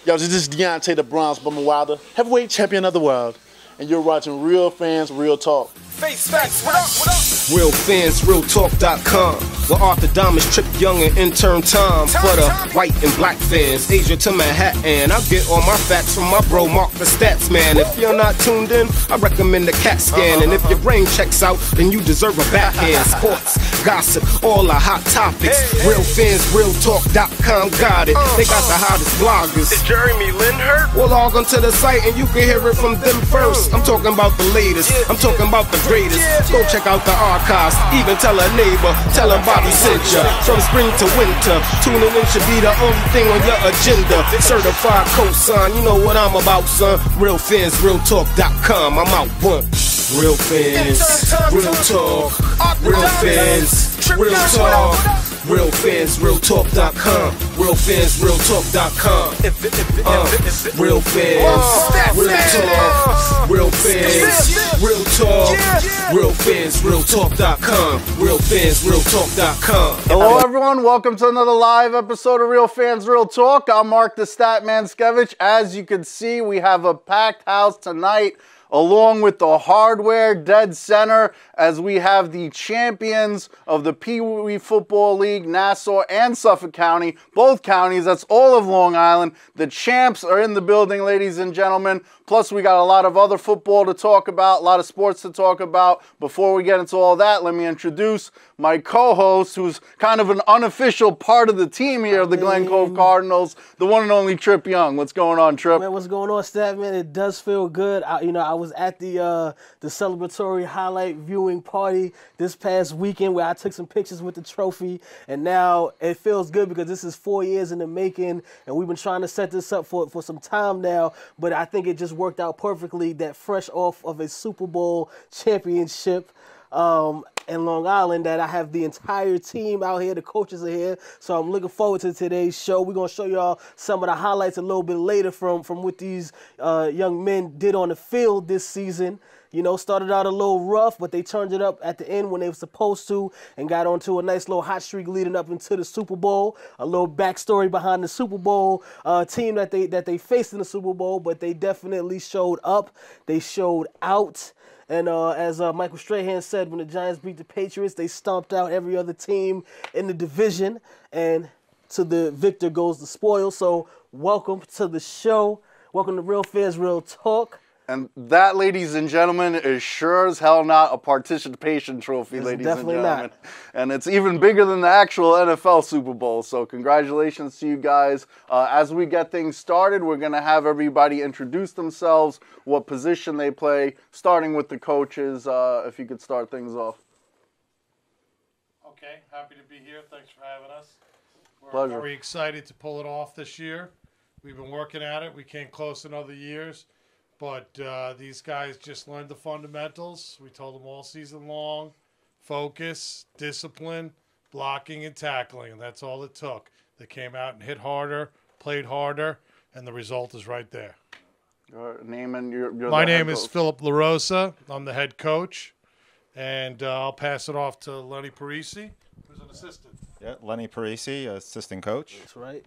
Yo, this is Deontay the Bronze Bomber Wilder, heavyweight champion of the world. And you're watching Real Fans, Real Talk. Face facts, what up, what up? Real Fans, realtalk.com. Where Arthur Diamonds, Trip Young, and intern Tom. For the white and black fans, Asia to Manhattan. I get all my facts from my bro Mark the Stats Man. If you're not tuned in, I recommend the CAT scan. And if your brain checks out, then you deserve a backhand. Sports, gossip, all the hot topics. Real Fans, realtalk.com got it. They got the hottest bloggers. Is Jeremy Lin hurt? Well, log on to the site and you can hear it from them first. I'm talking about the latest, I'm talking about the greatest. Go check out the archives, even tell a neighbor, tell them Bobby sent ya. From spring to winter, tuning in should be the only thing on your agenda. Certified cosign, you know what I'm about, son. Real Fans, realtalk.com, I'm out one. Real Fans, Real Talk, Real Fans, Real Talk. Real Fans, realtalk.com. Real Fans, realtalk.com. Real Fans, Real Talk. Real Fans, Real Talk. Real Fans, realtalk.com. Real Fans, realtalk.com. Hello, everyone. Welcome to another live episode of Real Fans, Real Talk. I'm Mark the Statman Skevich. As you can see, we have a packed house tonight, along with the hardware dead center, as we have the champions of the Pee Wee Football League, Nassau and Suffolk County, both counties, that's all of Long Island. The champs are in the building, ladies and gentlemen. Plus, we got a lot of other football to talk about, a lot of sports to talk about. Before we get into all that, let me introduce my co-host, who's kind of an unofficial part of the team here of the Glencove Cardinals, the one and only Trip Young. What's going on, Trip? Man, what's going on, Stat? Man, it does feel good. I was at the celebratory highlight viewing party this past weekend where I took some pictures with the trophy, and now it feels good because this is 4 years in the making, and we've been trying to set this up for some time now, but I think it just worked out perfectly that fresh off of a Superbowl Championship in Long Island that I have the entire team out here. The coaches are here, so I'm looking forward to today's show. We're going to show y'all some of the highlights a little bit later from what these young men did on the field this season. You know, started out a little rough, but they turned it up at the end when they were supposed to and got onto a nice little hot streak leading up into the Super Bowl. A little backstory behind the Super Bowl team that they faced in the Super Bowl, but they definitely showed up. They showed out. And as Michael Strahan said, when the Giants beat the Patriots, they stomped out every other team in the division. And to the victor goes the spoil. So welcome to the show. Welcome to Real Fans, Real Talk. And that, ladies and gentlemen, is sure as hell not a participation trophy, ladies and gentlemen. Not. And it's even bigger than the actual NFL Super Bowl. So congratulations to you guys. As we get things started, we're going to have everybody introduce themselves, what position they play, starting with the coaches. If you could start things off. Okay, happy to be here. Thanks for having us. We're Pleasure. Very excited to pull it off this year. We've been working at it. We came close in other years. But these guys just learned the fundamentals. We told them all season long, focus, discipline, blocking, and tackling, and that's all it took. They came out and hit harder, played harder, and the result is right there. Your name and you're My name is Philip LaRosa. I'm the head coach, and I'll pass it off to Lenny Parisi, who's an assistant. Yeah, Lenny Parisi, assistant coach. That's right.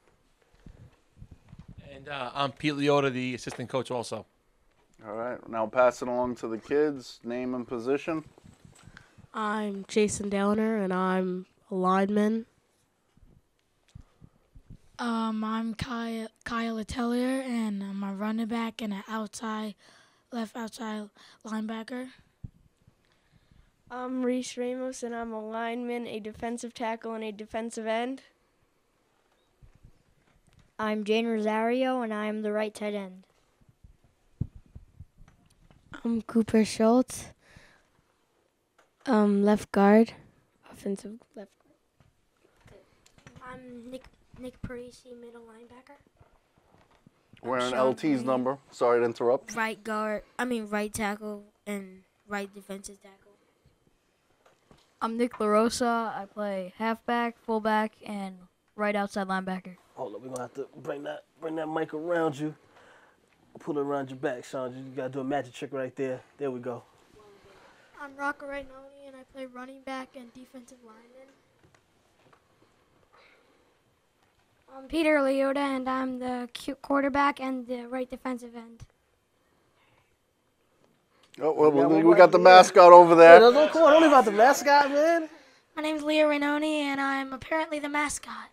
And I'm Pete Leota, the assistant coach also. All right. Now pass it along to the kids. Name and position. I'm Jason Downer, and I'm a lineman. I'm Kyle Atelier, and I'm a running back and an left outside linebacker. I'm Reese Ramos, and I'm a lineman, a defensive tackle, and a defensive end. I'm Jane Rosario, and I am the right tight end. I'm Cooper Schultz, left guard, offensive left guard. I'm Nick Parisi, middle linebacker. Wearing LT's number. Sorry to interrupt. Right tackle and right defensive tackle. I'm Nick LaRosa. I play halfback, fullback, and right outside linebacker. Hold on, we're going to have to bring that mic around you. Pull it around your back, Sean. You got to do a magic trick right there. There we go. I'm Rocco Rainoni, and I play running back and defensive lineman. I'm Peter Leota, and I'm the quarterback and the right defensive end. Oh, well, we got the mascot over there. Come on, don't leave out the mascot, man. My name's Leah Rainoni, and I'm apparently the mascot.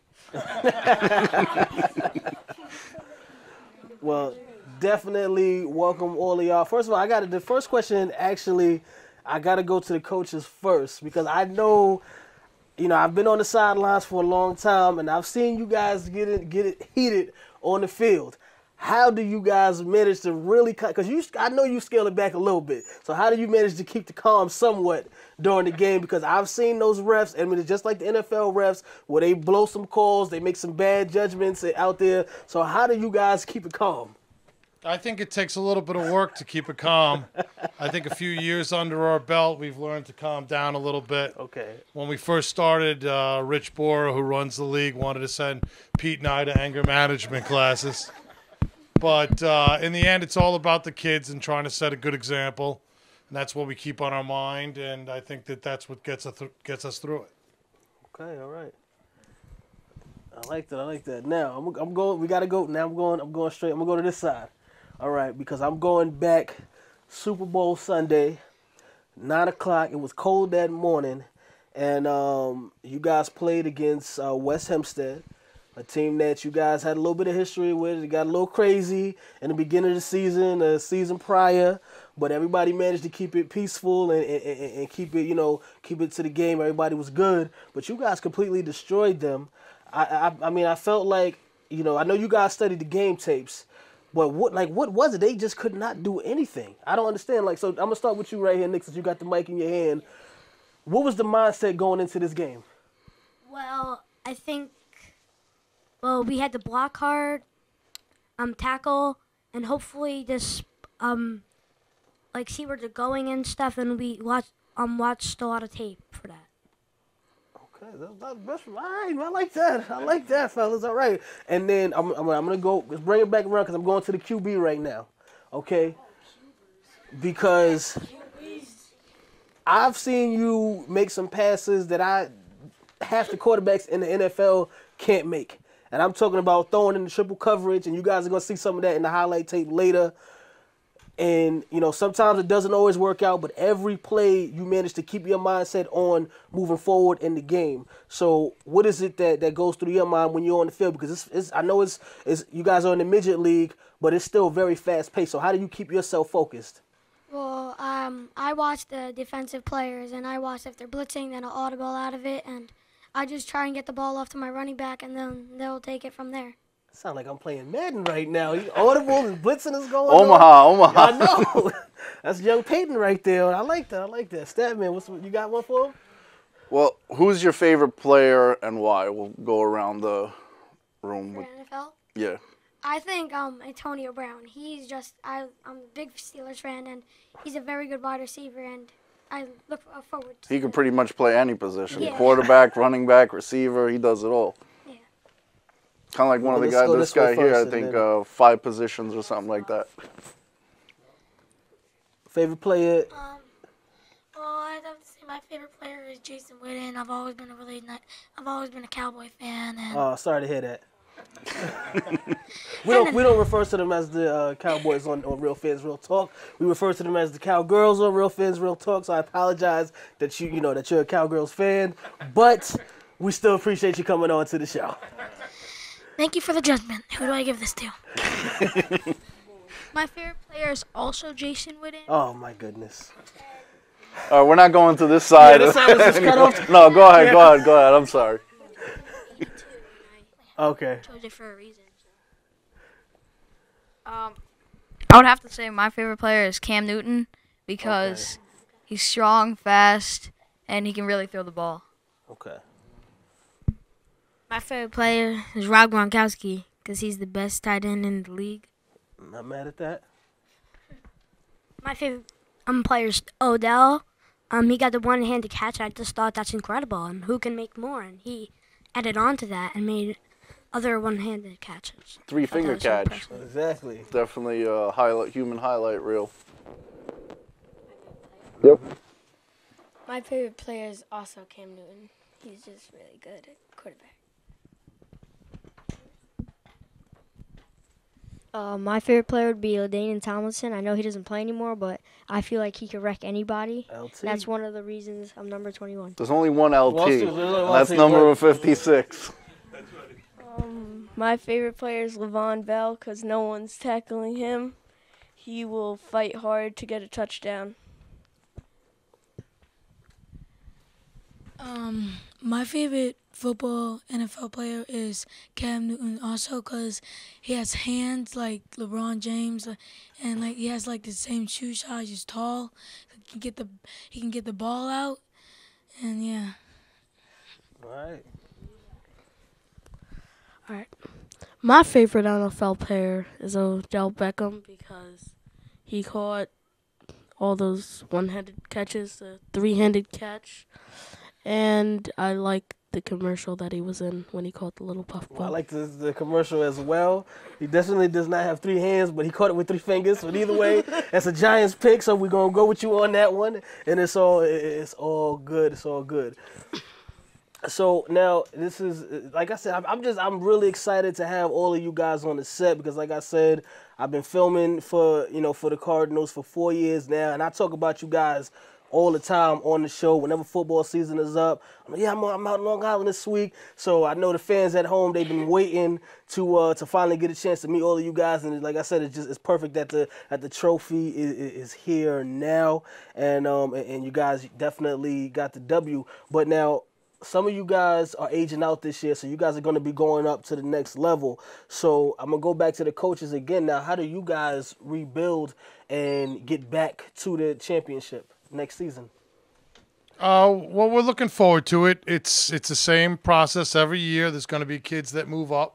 Well, definitely welcome all of y'all. First of all, the first question, actually, I got to go to the coaches first because I know, I've been on the sidelines for a long time, and I've seen you guys get it heated on the field. How do you guys manage to really, because I know you scale it back a little bit, so how do you manage to keep the calm somewhat during the game? Because I've seen those refs, I mean, it's just like the NFL refs, where they blow some calls, they make some bad judgments out there. So how do you guys keep it calm? I think it takes a little bit of work to keep it calm. I think a few years under our belt, we've learned to calm down a little bit. Okay. When we first started, Rich Bora, who runs the league, wanted to send Pete and I to anger management classes. But in the end, it's all about the kids and trying to set a good example. And that's what we keep on our mind. And I think that's what gets us through it. Okay, all right. I like that. Now, I'm going. We got to go. Now I'm going straight. I'm going to go to this side. All right, because I'm going back Super Bowl Sunday, 9 o'clock. It was cold that morning. And you guys played against West Hempstead, a team that you guys had a little bit of history with. It got a little crazy in the beginning of the season prior, but everybody managed to keep it peaceful and keep it, keep it to the game. Everybody was good, but you guys completely destroyed them. I mean, I felt like, I know you guys studied the game tapes, but what was it? They just could not do anything. I don't understand. So I'm gonna start with you right here, Nick, since you got the mic in your hand. What was the mindset going into this game? Well, I think. Well, we had to block hard, tackle, and hopefully just see where they're going and stuff. And we watched a lot of tape for that. Okay, that's best. All right, I like that, fellas. All right, and then I'm gonna go. Let's bring it back around because I'm going to the QB right now. Okay, because I've seen you make some passes that half the quarterbacks in the NFL can't make. And I'm talking about throwing in the triple coverage, and you guys are going to see some of that in the highlight tape later. And, sometimes it doesn't always work out, but every play you manage to keep your mindset on moving forward in the game. So what is it that goes through your mind when you're on the field? Because I know it's you guys are in the Midget League, but it's still very fast-paced. So how do you keep yourself focused? Well, I watch the defensive players, and I watch if they're blitzing, then I'll audible out of it, and I just try and get the ball off to my running back, and then they'll take it from there. Sound like I'm playing Madden right now. Audible and blitzing is going Omaha. I know. That's young Peyton right there. I like that. Statman, you got one for him? Well, who's your favorite player and why? We'll go around the room. For NFL? Yeah. I think Antonio Brown. He's just I'm a big Steelers fan, and he's a very good wide receiver, and I look forward to He it. can pretty much play any position. Yeah. Quarterback, running back, receiver, he does it all. Yeah. Kind of like one of the guys, this guy here, I think 5 positions or something like that. Favorite player? Well, I'd have to say my favorite player is Jason Witten. I've always been a Cowboy fan. And Oh, sorry to hear that. we don't refer to them as the Cowboys on Real Fans Real Talk. We refer to them as the Cowgirls on Real Fans Real Talk. So I apologize that that you're a Cowgirls fan, but we still appreciate you coming on to the show. Thank you for the judgment. Who do I give this to? My favorite player is also Jason Witten. Oh my goodness. All right, we're not going to this side. Yeah, this side was just cut off. No, go ahead. I'm sorry. Okay. Chose it for a reason. I would have to say my favorite player is Cam Newton because he's strong, fast, and he can really throw the ball. Okay. My favorite player is Rob Gronkowski because he's the best tight end in the league. I'm not mad at that. My favorite player is Odell. He got the one-handed catch. I just thought that's incredible. And who can make more? And he added on to that and made other one-handed catches. 3-finger catch. Exactly. Definitely a human highlight reel. Yep. My favorite player is also Cam Newton. He's just really good at quarterback. My favorite player would be LaDainian Tomlinson. I know he doesn't play anymore, but I feel like he could wreck anybody. LT. That's one of the reasons I'm number 21. There's only one LT, There's and only one that's LT. number 56. My favorite player is Levon Bell because no one's tackling him. He will fight hard to get a touchdown. My favorite football NFL player is Cam Newton, also because he has hands like LeBron James, and like he has like the same shoe size. He's tall. He can get the ball out, and yeah. All right. All right. My favorite NFL player is Odell Beckham because he caught all those one-handed catches, the three-handed catch, and I like the commercial that he was in when he caught the little puff ball. I like the commercial as well. He definitely does not have 3 hands, but he caught it with 3 fingers. But either way, that's a Giants pick, so we're gonna go with you on that one. And it's all good. It's all good. So now this is, like I said, I'm really excited to have all of you guys on the set because, like I said, I've been filming for the Cardinals for 4 years now, and I talk about you guys all the time on the show. Whenever football season is up, I'm out in Long Island this week. So I know the fans at home, they've been waiting to finally get a chance to meet all of you guys. And like I said, it's perfect that the trophy is here now, and you guys definitely got the W. But now, some of you guys are aging out this year, so you guys are going to be going up to the next level. So I'm going to go back to the coaches again. Now, how do you guys rebuild and get back to the championship next season? Well, we're looking forward to it. It's the same process every year. There's going to be kids that move up,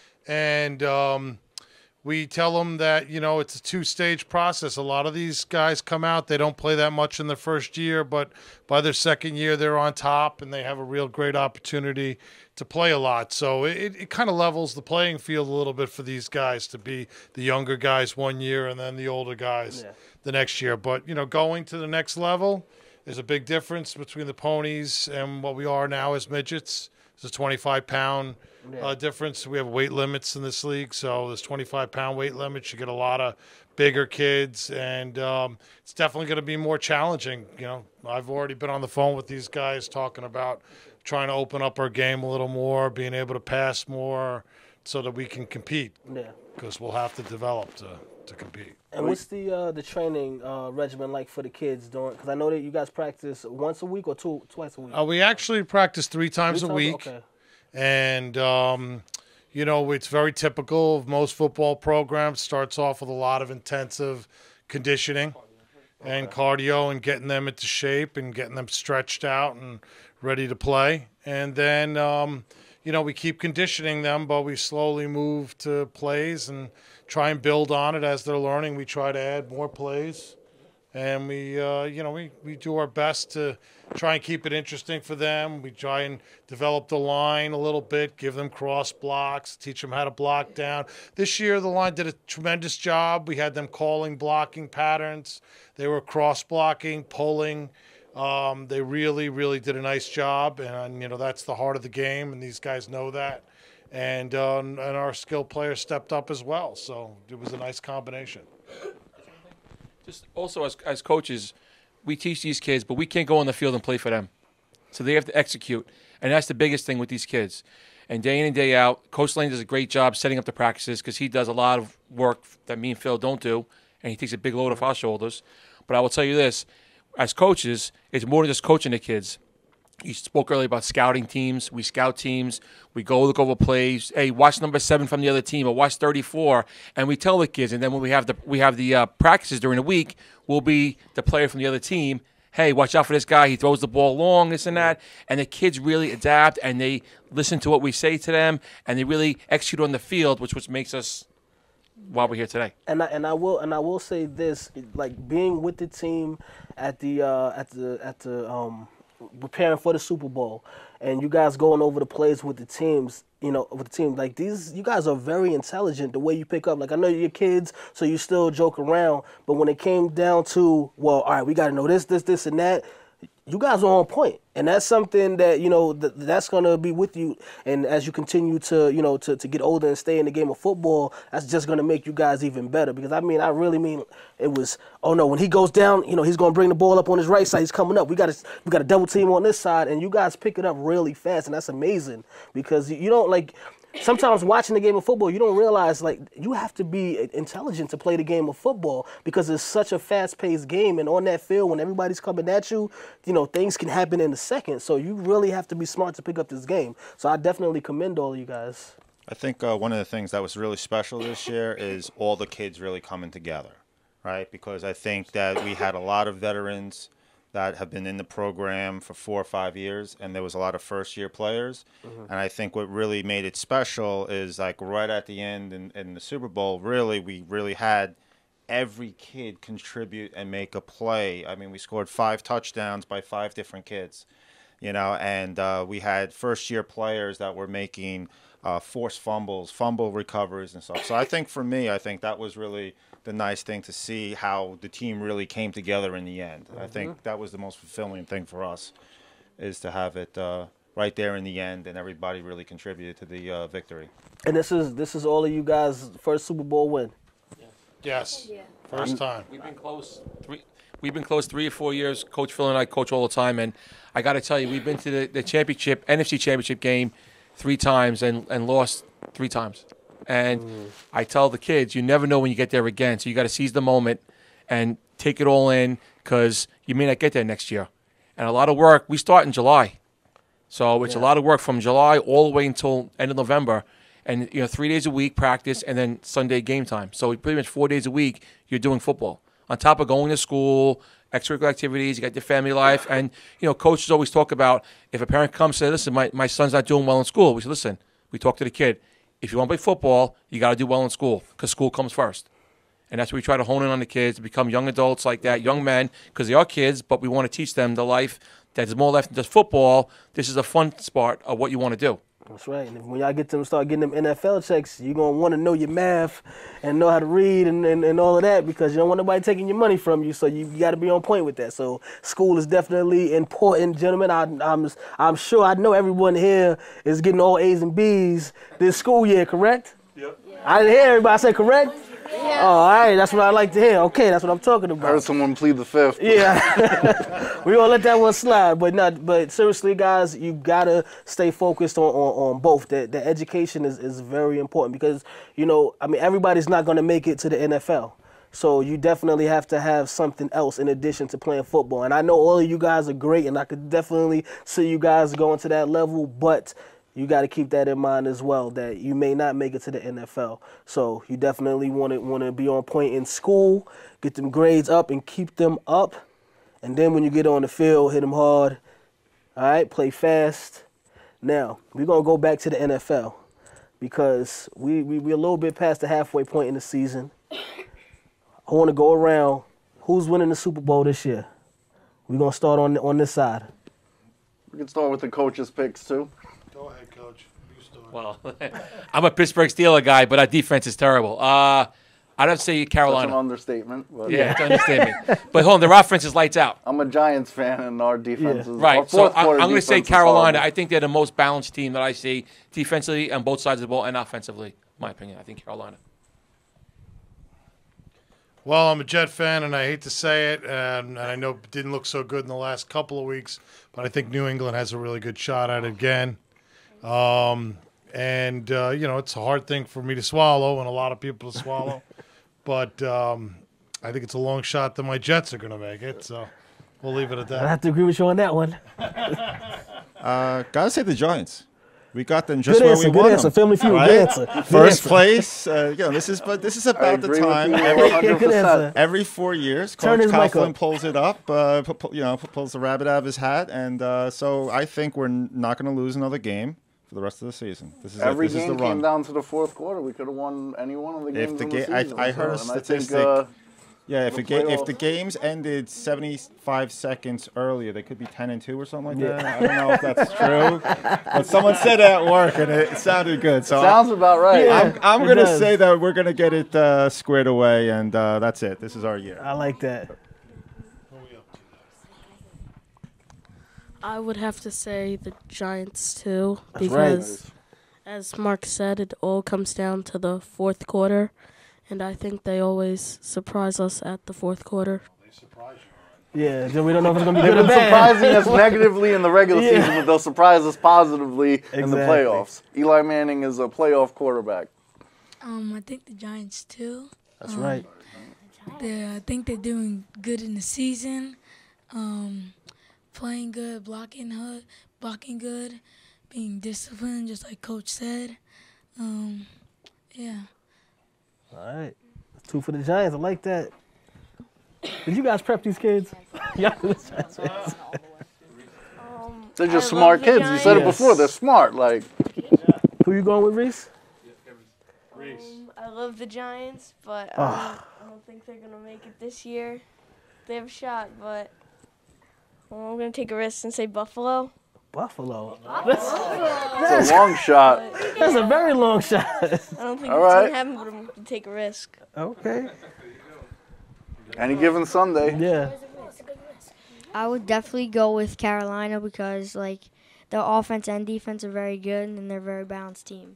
and we tell them that it's a 2-stage process. A lot of these guys come out, they don't play that much in the first year, but by their second year they're on top and they have a real great opportunity to play a lot. So it kind of levels the playing field a little bit for these guys to be the younger guys one year and then the older guys the next year. But going to the next level, there's a big difference between the ponies and what we are now as midgets. There's a 25-pound difference. We have weight limits in this league, so there's 25-pound weight limits. You get a lot of bigger kids, and it's definitely going to be more challenging. I've already been on the phone with these guys talking about trying to open up our game a little more, being able to pass more so that we can compete. Yeah. Because we'll have to develop to compete. And what's the training regimen like for the kids doing? Because I know that you guys practice once a week or twice a week. We actually practice 3 times a week. Okay. And, it's very typical of most football programs. Starts off with a lot of intensive conditioning and cardio and getting them into shape and getting them stretched out and ready to play. And then, we keep conditioning them, but we slowly move to plays and try and build on it as they're learning. We try to add more plays. And we do our best to try and keep it interesting for them. We try and develop the line a little bit, give them cross blocks, teach them how to block down. This year, the line did a tremendous job. We had them calling blocking patterns. They were cross blocking, pulling. They really, really did a nice job. And, that's the heart of the game, and these guys know that. And our skilled players stepped up as well. So it was a nice combination. Just also as coaches, we teach these kids, but we can't go on the field and play for them. So they have to execute. And that's the biggest thing with these kids. And day in and day out, Coach Lane does a great job setting up the practices because he does a lot of work that me and Phil don't do, and he takes a big load off our shoulders. But I will tell you this, as coaches, it's more than just coaching the kids. You spoke earlier about scouting teams. We scout teams. We go look over plays. Hey, watch number 7 from the other team, or watch 34, and we tell the kids. And then when we have the practices during the week, we'll be the player from the other team. Hey, watch out for this guy. He throws the ball long, this and that. And the kids really adapt, and they listen to what we say to them, and they really execute on the field, which makes us why we're here today. And I will say this, like being with the team at the preparing for the Super Bowl, and you guys going over the plays with the teams, like these, you guys are very intelligent the way you pick up. Like, I know you're kids, so you still joke around, but when it came down to, well, all right, we got to know this, and that, you guys are on point, and that's something that that's gonna be with you. And as you continue to to get older and stay in the game of football, that's just gonna make you guys even better. Because I really mean it was. Oh no, when he goes down, he's gonna bring the ball up on his right side. He's coming up. We got a double team on this side, and you guys pick it up really fast, and that's amazing. Because you don't like. Sometimes watching the game of football, you don't realize you have to be intelligent to play the game of football because it's such a fast-paced game, and on that field, when everybody's coming at you, things can happen in a second. So you really have to be smart to pick up this game. So I definitely commend all of you guys. I think one of the things that was really special this year is all the kids really coming together, right? Because I think that we had a lot of veterans that have been in the program for 4 or 5 years, and there was a lot of first-year players. And I think what really made it special is right at the end in the Super Bowl, we really had every kid contribute and make a play. I mean, we scored 5 touchdowns by 5 different kids, and we had first-year players that were making forced fumbles, fumble recoveries and stuff. So I think for me, that was really the nice thing to see how the team really came together in the end. I think that was the most fulfilling thing for us, is to have it right there in the end, and everybody really contributed to the victory. And this is all of you guys' first Super Bowl win. Yes. Yeah. First time. We've been close. We've been close 3 or 4 years. Coach Phil and I coach all the time, and I got to tell you, we've been to the championship, NFC championship game 3 times and lost 3 times. And I tell the kids, you never know when you get there again. So you got to seize the moment and take it all in, because you may not get there next year. And a lot of work. We start in July, so it's a lot of work from July all the way until end of November. And 3 days a week practice, and then Sunday game time. So pretty much 4 days a week you're doing football on top of going to school, extracurricular activities. You got your family life, and coaches always talk about, if a parent comes and says, "Listen, my son's not doing well in school," we say, "Listen," we talk to the kid. If you want to play football, you got to do well in school, because school comes first. And that's what we try to hone in on the kids, to become young adults like that, young men, because they are kids, but we want to teach them the life that is more left than just football. This is a fun part of what you want to do. That's right. And when y'all start getting them NFL checks, you're going to want to know your math and know how to read and all of that, because you don't want nobody taking your money from you. So you got to be on point with that. So school is definitely important, gentlemen. I'm sure, I know everyone here is getting all A's and B's this school year, correct? Yep. I didn't hear everybody say correct? Yeah. Oh, all right. That's what I like to hear. Okay, that's what I'm talking about. I heard someone plead the fifth. Yeah. We gonna let that one slide, but seriously, guys, you gotta stay focused on both. The education is very important, because everybody's not gonna make it to the NFL. So you definitely have to have something else in addition to playing football. And I know all of you guys are great, and I could definitely see you guys going to that level, but you got to keep that in mind as well, that you may not make it to the NFL. So you definitely want to be on point in school, get them grades up and keep them up. And then when you get on the field, hit them hard. All right, play fast. Now, we're going to go back to the NFL, because we're a little bit past the halfway point in the season. I want to go around. Who's winning the Super Bowl this year? We're going to start on this side. We can start with the coaches' picks, too. Go ahead, Coach. You start. Well, I'm a Pittsburgh Steelers guy, but our defense is terrible. I'd have to say Carolina. That's an understatement. But yeah, it's an understatement. But hold on, their offense is lights out. I'm a Giants fan, and our defense is right. Our So I'm going to say Carolina. I I think they're the most balanced team that I see defensively on both sides of the ball and offensively. In my opinion, I think Carolina. Well, I'm a Jet fan, and I hate to say it, and I know it didn't look so good in the last couple of weeks, but I think New England has a really good shot at it again. It's a hard thing for me to swallow and a lot of people to swallow. But I think it's a long shot that my Jets are going to make it. So we'll leave it at that. I have to agree with you on that one. Gotta say the Giants. We got them just where we want them. Good answer. Family Feud. Good answer. First place. This is about the time. Every 4 years, Coach Coughlin pulls it up. Pulls the rabbit out of his hat, and so I think we're not going to lose another game for the rest of the season. This is every this game is the run. Came down to the fourth quarter. We could have won any one of the games. If the season, I heard a statistic. If the games ended 75 seconds earlier, they could be 10-2 or something like that. I don't know if that's true, but someone said it at work, and it sounded good. So sounds about right. Yeah, I'm going to say that we're going to get it squared away, and that's it. This is our year. I like that. I would have to say the Giants too, That's because as Mark said, it all comes down to the fourth quarter, and I think they always surprise us at the fourth quarter. Yeah, then we don't know if it's going to be They've good or been bad. surprising us negatively in the regular Yeah. season, but they'll surprise us positively in the Exactly. playoffs. Eli Manning is a playoff quarterback. I think the Giants too. That's right. I think they're doing good in the season. Playing good, blocking good, being disciplined, just like Coach said. Yeah. All right. 2 for the Giants. I like that. Did you guys prep these kids? Yeah. They're just smart kids. You said it before. They're smart. Like, who you going with, Reese? I love the Giants, but I don't think they're going to make it this year. They have a shot, but I'm going to take a risk and say Buffalo. Buffalo. That's a long shot. That's a very long shot. I don't think All it's right. going to happen, but I'm going to take a risk. Okay. Any given Sunday. Yeah. I would definitely go with Carolina because, like, their offense and defense are very good, and they're a very balanced team.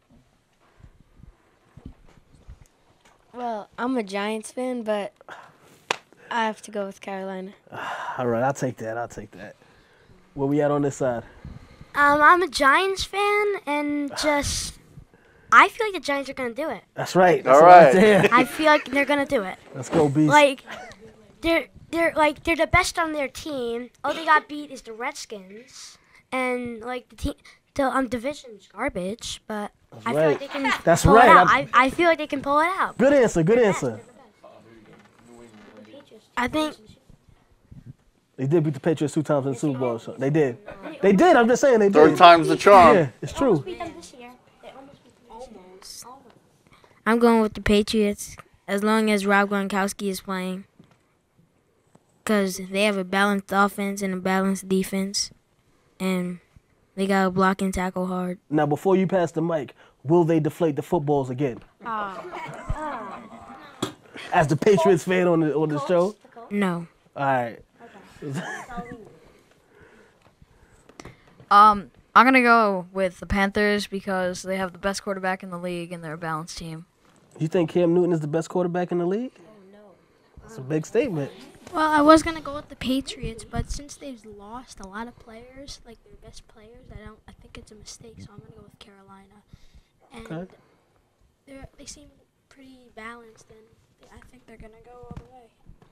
Well, I'm a Giants fan, but I have to go with Carolina. All right, I'll take that. Where we at on this side? I'm a Giants fan, and I feel like the Giants are gonna do it. That's right. All right. I feel like they're gonna do it. Let's go, Beast. Like, they're the best on their team. All they got beat is the Redskins, and like the division's garbage. But I feel like they can pull it out. I feel like they can pull it out. Good answer. I think. They did beat the Patriots 2 times in the Super Bowl. So they did. I'm just saying they did. Third time's the charm. Yeah, it's true. I'm going with the Patriots as long as Rob Gronkowski is playing. Because they have a balanced offense and a balanced defense. And they got to block and tackle hard. Now, before you pass the mic, will they deflate the footballs again? As the Patriots fan on the show? No. All right. I'm gonna go with the Panthers because they have the best quarterback in the league and they're a balanced team. You think Cam Newton is the best quarterback in the league? That's a big statement. Well, I was gonna go with the Patriots, but since they've lost a lot of players, like their best players, I think it's a mistake. So I'm gonna go with Carolina. And they seem pretty balanced, and I think they're gonna go all the way.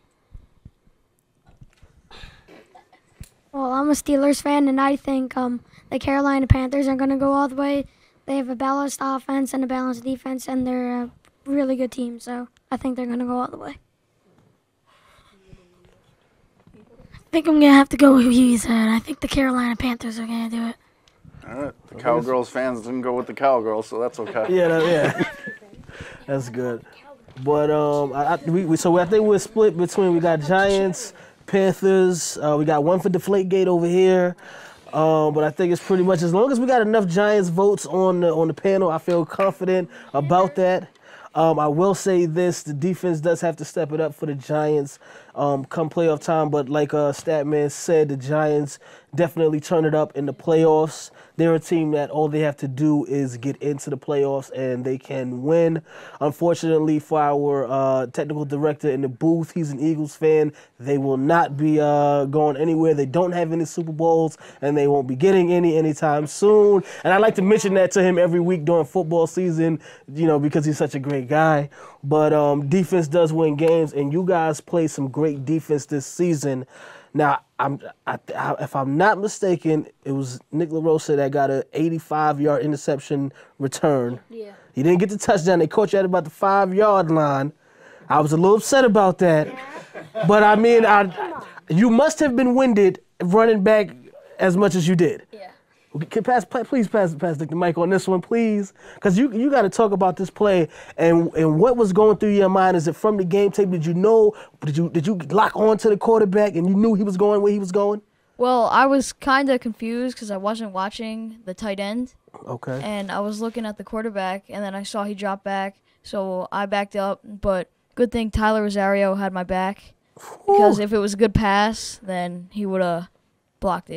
Well, I'm a Steelers fan, and I think the Carolina Panthers are going to go all the way. They have a balanced offense and a balanced defense, and they're a really good team. So I think they're going to go all the way. I think I'm going to have to go with you said. I think the Carolina Panthers are going to do it. All right. The Cowgirls fans didn't go with the Cowgirls, so that's okay. Yeah. That's good. But I think we're split between, we got Giants, Panthers, we got one for Deflategate over here. But I think it's pretty much, as long as we got enough Giants votes on the panel, I feel confident about that. I will say this, the defense does have to step it up for the Giants come playoff time. But like Statman said, the Giants definitely turn it up in the playoffs. They're a team that all they have to do is get into the playoffs and they can win. Unfortunately for our technical director in the booth, he's an Eagles fan. They will not be going anywhere. They don't have any Super Bowls and they won't be getting anytime soon. And I like to mention that to him every week during football season, because he's such a great guy. But defense does win games, and you guys play some great defense this season. Now, if I'm not mistaken, it was Nick LaRosa that got an 85-yard interception return. Yeah. He didn't get the touchdown. They caught you at about the 5-yard line. I was a little upset about that. But, I mean, you must have been winded running back as much as you did. Yeah. Please pass the mic on this one, please. Because you got to talk about this play and what was going through your mind. Is it from the game tape? Did you know? Did you lock on to the quarterback and you knew he was going where he was going? Well, I was kind of confused because I wasn't watching the tight end. Okay. And I was looking at the quarterback, and then I saw he dropped back, so I backed up. But good thing Tyler Rosario had my back, because if it was a good pass, then he would have blocked it.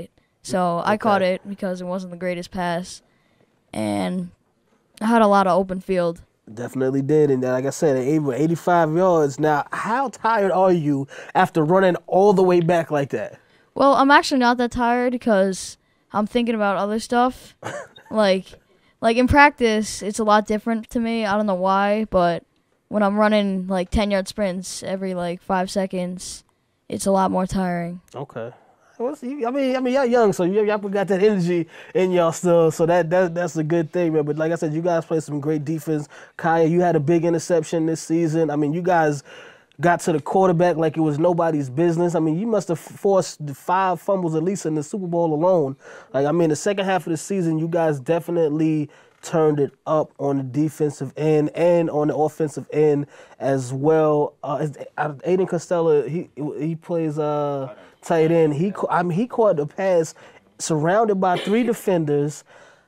So I caught it because it wasn't the greatest pass, and I had a lot of open field. Definitely did, and like I said, 85 yards. Now, how tired are you after running all the way back like that? Well, I'm actually not that tired because I'm thinking about other stuff. like in practice, it's a lot different to me. I don't know why, but when I'm running like 10-yard sprints every like 5 seconds, it's a lot more tiring. Okay. Well, see, I mean, y'all young, so y'all got that energy in y'all still, so that's a good thing, man. But like I said, you guys played some great defense. Kaya, you had a big interception this season. I mean, you guys got to the quarterback like it was nobody's business. I mean, you must have forced 5 fumbles at least in the Super Bowl alone. Like, I mean, the second half of the season, you guys definitely turned it up on the defensive end and on the offensive end as well. Aiden Costello, he plays tight end. He caught the pass surrounded by 3 defenders.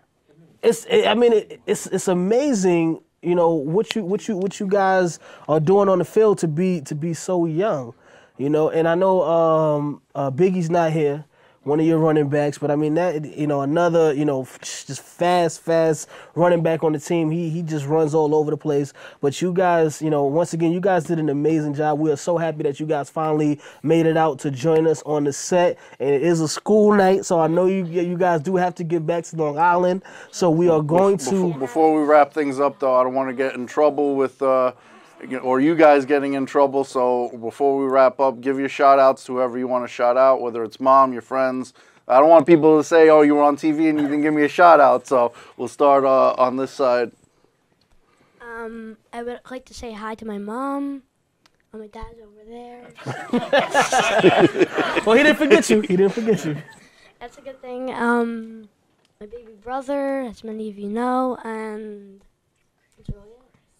It's amazing, you know, what you guys are doing on the field to be so young, you know. And I know Biggie's not here, one of your running backs, but I mean that, you know, another, you know, just fast running back on the team. He just runs all over the place. But you guys, you know, once again, you guys did an amazing job. We are so happy that you guys finally made it out to join us on the set. And it is a school night, so I know you guys do have to get back to Long Island. So we are going to. Before we wrap things up, though, I don't want to get in trouble with. Or you guys getting in trouble. So before we wrap up, give your shout outs to whoever you want to shout out, whether it's mom, your friends. I don't want people to say, oh, you were on TV and you didn't give me a shout out. So we'll start on this side. I would like to say hi to my mom. My dad's over there. Well, he didn't forget you. That's a good thing. My baby brother, as many of you know, and that's really it.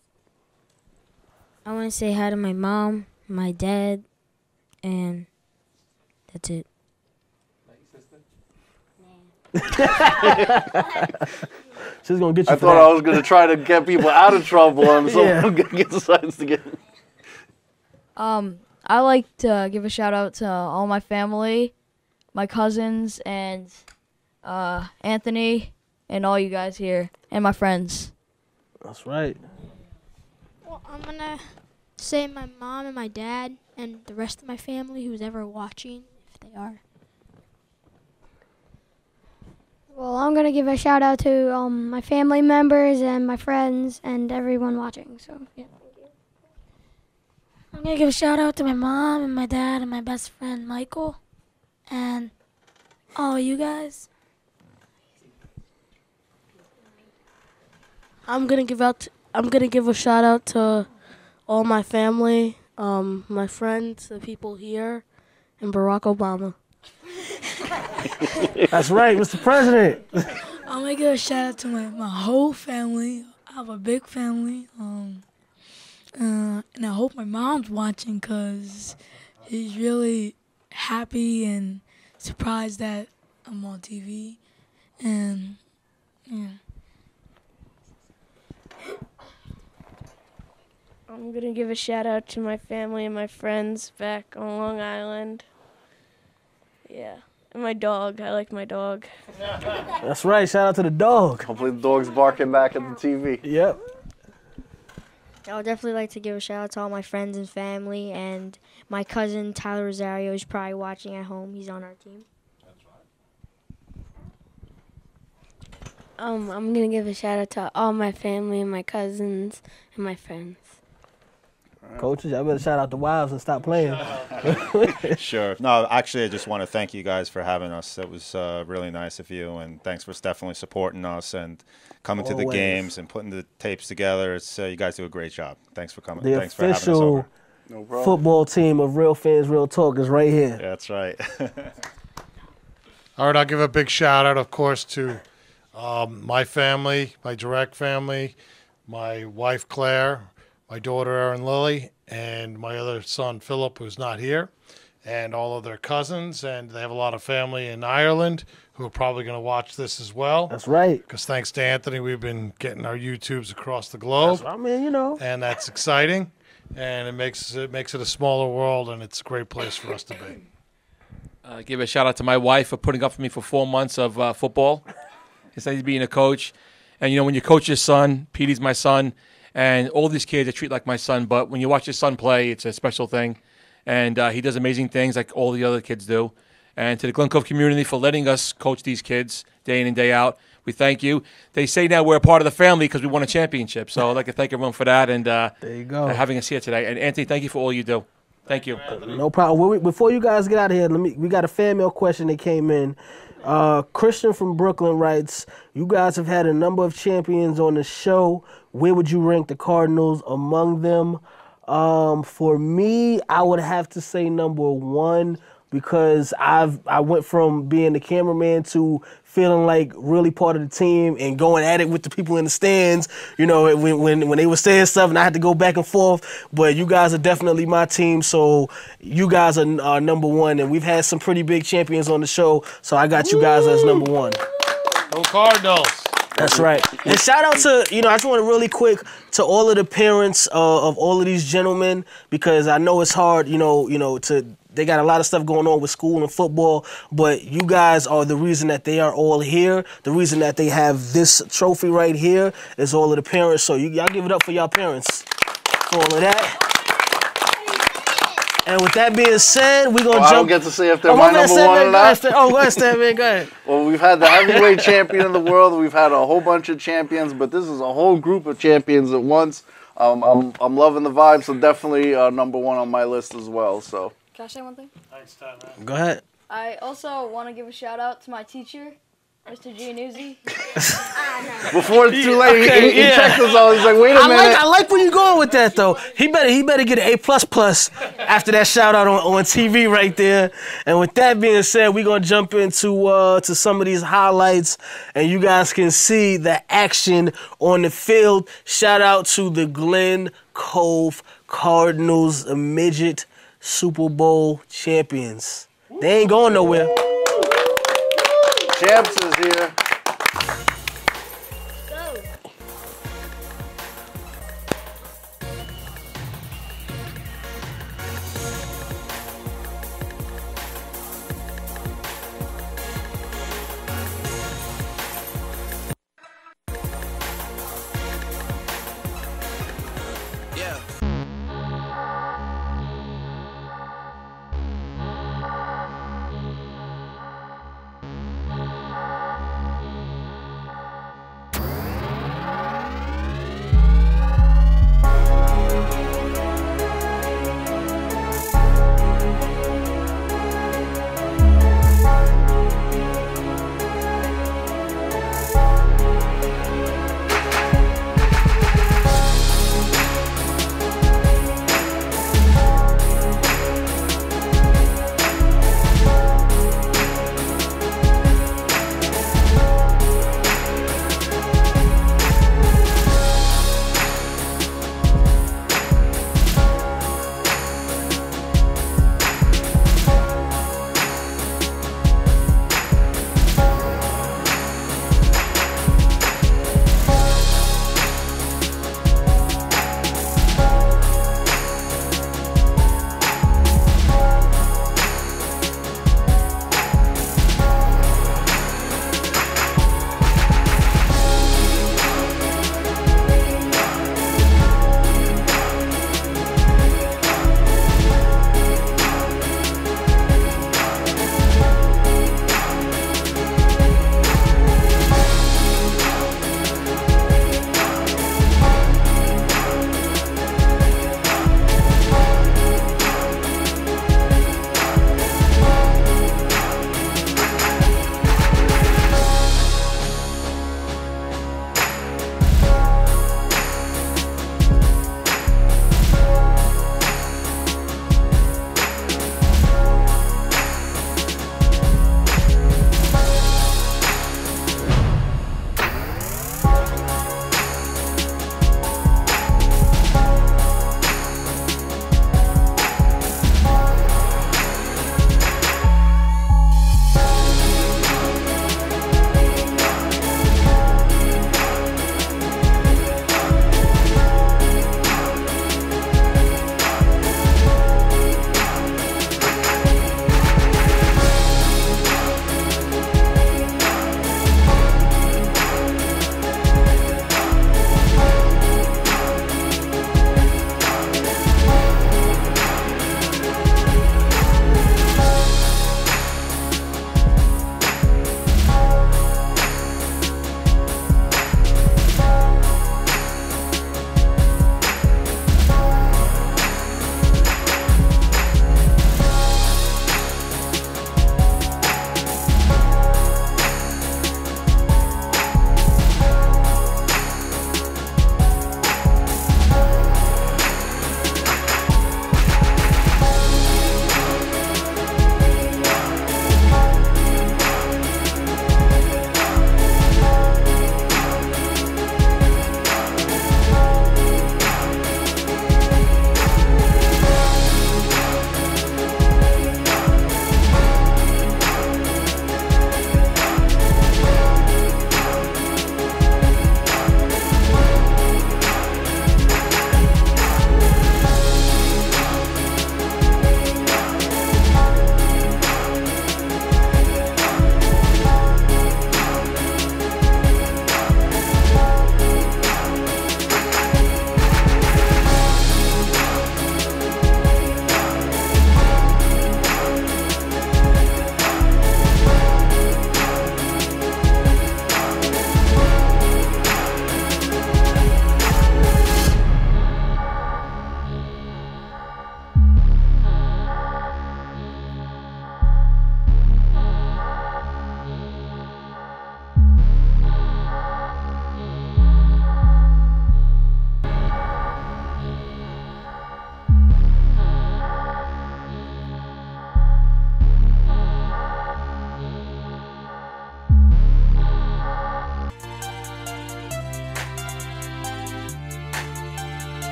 I want to say hi to my mom, my dad, and that's it. She's gonna get you. I thought I was gonna try to get people out of trouble, and someone decides to get. I like to give a shout out to all my family, my cousins, and Anthony, and all you guys here, and my friends. That's right. Well, I'm going to say my mom and my dad and the rest of my family who's ever watching, if they are. Well, I'm going to give a shout out to my family members and my friends and everyone watching. So, yeah. I'm going to give a shout out to my mom and my dad and my best friend Michael and all you guys. I'm gonna give a shout out to all my family, my friends, the people here, and Barack Obama. That's right, Mr. President. I'm gonna give a shout out to my whole family. I have a big family, and I hope my mom's watching because she's really happy and surprised that I'm on TV, and yeah. I'm going to give a shout out to my family and my friends back on Long Island. Yeah. And my dog. I like my dog. That's right. Shout out to the dog. Hopefully the dog's barking back at the TV. Yep. I would definitely like to give a shout out to all my friends and family and my cousin Tyler Rosario is probably watching at home. He's on our team. I'm going to give a shout out to all my family and my cousins and my friends. Coaches, I better shout out the wives and stop playing. Sure. No, actually, I just want to thank you guys for having us. It was really nice of you, and thanks for definitely supporting us and coming to the games and putting the tapes together. It's you guys do a great job. Thanks for coming. The thanks for having us over. official football team of Real Fans, Real Talk is right here. Yeah, that's right. All right, I'll give a big shout out, of course, to my family, my direct family, my wife Claire, my daughter Erin Lilly, and my other son Philip, who's not here, and all of their cousins. And they have a lot of family in Ireland who are probably going to watch this as well. That's right. Because thanks to Anthony, we've been getting our YouTubes across the globe. That's, I mean, you know. And that's exciting. And it makes it a smaller world, and it's a great place for us to be. Give a shout out to my wife for putting up for me for 4 months of football instead of being a coach. And, when you coach your son, Petey's my son, and all these kids I treat like my son. But when you watch your son play, it's a special thing. And he does amazing things like all the other kids do. And to the Glencove community for letting us coach these kids day in and day out, we thank you. They say now we're a part of the family because we won a championship. So I'd like to thank everyone for that and there you go. Having us here today. And Anthony, thank you for all you do. Thank you. No problem. Before you guys get out of here, we got a fan mail question that came in. Christian from Brooklyn writes, you guys have had a number of champions on the show. Where would you rank the Cardinals among them? For me, I would have to say number 1 because I went from being the cameraman to feeling like really part of the team and going at it with the people in the stands, when they were saying stuff and I had to go back and forth. But you guys are definitely my team, so you guys are number 1. And we've had some pretty big champions on the show, so I got you guys as number 1. Go Cardinals. That's right. And shout out to, I just want to really quick to all of the parents of all of these gentlemen, because I know it's hard, they got a lot of stuff going on with school and football, but you guys are the reason that they are all here. The reason that they have this trophy right here is all of the parents. So y'all give it up for y'all parents for all of that. And with that being said, we're going to jump. I don't get to say if they're my number 1 or not. Go ahead, Stan, man. Go ahead. Well, we've had the heavyweight champion of the world. We've had a whole bunch of champions, but this is a whole group of champions at once. I'm loving the vibe, so definitely number 1 on my list as well. So. Can I say one thing? Thanks, Tom, man. Go ahead. I also want to give a shout out to my teacher, Mr. Giannuzzi. Before it's too late, he checked us all. He's like, wait a minute. I like where you're going with that, though. He better get an A++ after that shout out on TV right there. And with that being said, we're gonna jump into to some of these highlights, and you guys can see the action on the field. Shout out to the Glencove Cardinals, a midget Super champions. They ain't going nowhere. Champs is here.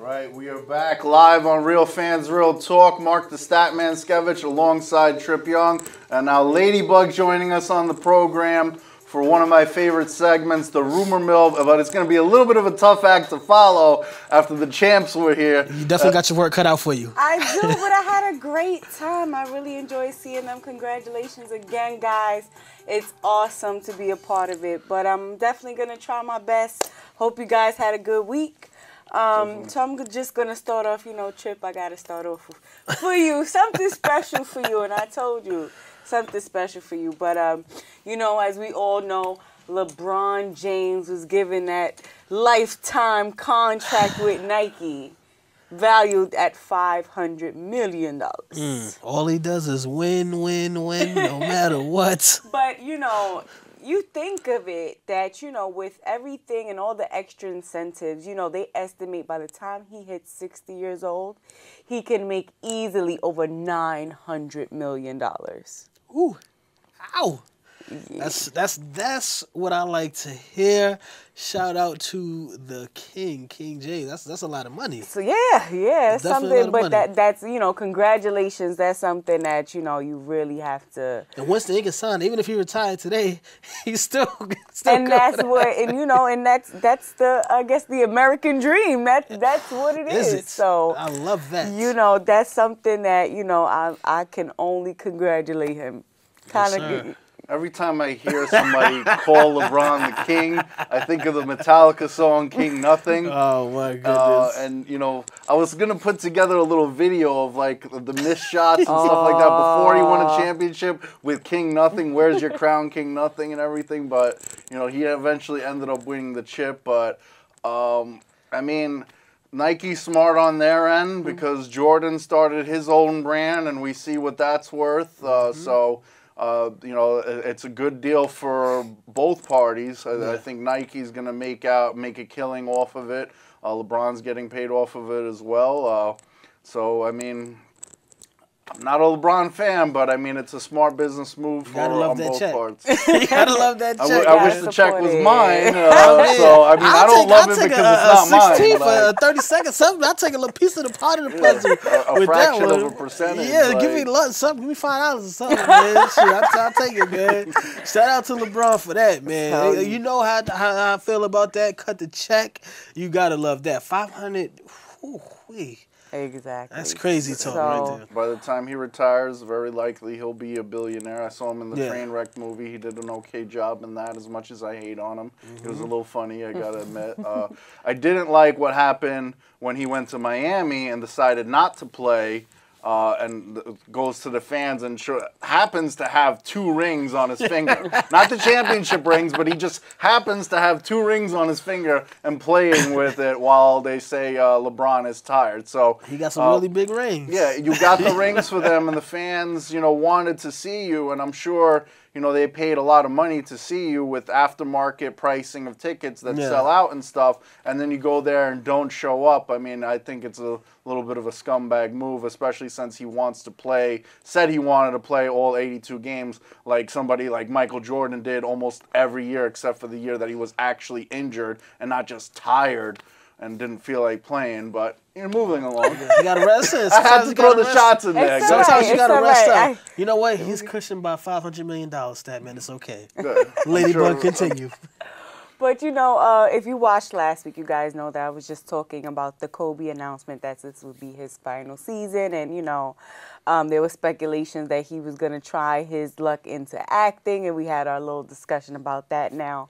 right, we are back live on Real Fans Real Talk. Mark the Statman Skevich alongside Trip Young. And now Ladybug joining us on the program for one of my favorite segments, the Rumor Mill. But it's going to be a little bit of a tough act to follow after the champs were here. You definitely got your work cut out for you. I do, but I had a great time. I really enjoyed seeing them. Congratulations again, guys. It's awesome to be a part of it. But I'm definitely going to try my best. Hope you guys had a good week. So I'm just going to start off, Trip, I got to start off for you. Something special for you, and I told you something special for you. But, as we all know, LeBron James was given that lifetime contract with Nike, valued at $500 million. All he does is win, win, win, no matter what. But, you think of it that, with everything and all the extra incentives, they estimate by the time he hits 60 years old, he can make easily over $900 million. Ooh, ow. Yeah. That's what I like to hear. Shout out to the King James. That's a lot of money. So it's something. But that's congratulations. That's something that you really have to. And once they get signed, even if he retired today, he's still. And that's what, and that's the, I guess, the American dream. That's what it is. It? So I love that. That's something that I can only congratulate him. Every time I hear somebody call LeBron the king, I think of the Metallica song King Nothing. Oh, my goodness. And, I was going to put together a little video of, the missed shots and stuff like that before he won a championship with King Nothing. Where's your crown, King Nothing, and everything. But, he eventually ended up winning the chip. But, Nike's smart on their end because Jordan started his own brand, and we see what that's worth. So... it's a good deal for both parties. I think Nike's going to make a killing off of it. LeBron's getting paid off of it as well. I'm not a LeBron fan, but it's a smart business move on both parts. You gotta love that check. I wish the check was mine. I don't love it because it's not mine. 16 for 30 seconds. Something. I'll take a little piece of the part of the puzzle. A fraction of a percentage. Yeah, give me something. Give me $5 or something, man. Shit, I'll take it, man. Shout out to LeBron for that, man. You know how I feel about that. Cut the check. You gotta love that. 500. Whoo-wee. Exactly. That's crazy talk right there. By the time he retires, very likely he'll be a billionaire. I saw him in the Trainwreck movie. He did an okay job in that, as much as I hate on him. It was a little funny, I gotta admit. I didn't like what happened when he went to Miami and decided not to play. And goes to the fans and happens to have 2 rings on his finger. Not the championship rings, but he just happens to have 2 rings on his finger and playing with it while they say LeBron is tired. So he got some really big rings. Yeah, you got the rings for them, and the fans, wanted to see you, and I'm sure, they paid a lot of money to see you with aftermarket pricing of tickets that sell out and stuff, and then you go there and don't show up. I think it's a little bit of a scumbag move, especially since he said he wanted to play all 82 games like somebody like Michael Jordan did almost every year except for the year that he was actually injured and not just tired and didn't feel like playing, but you're moving along. You got to rest in. I had to throw the shots in there. Sometimes you got to rest up. You know what? He's cushioned by $500 million, Statman. It's okay. Good. Ladybug, continue. But, if you watched last week, you guys know that I was just talking about the Kobe announcement that this would be his final season. And, there was speculations that he was going to try his luck into acting. And we had our little discussion about that now.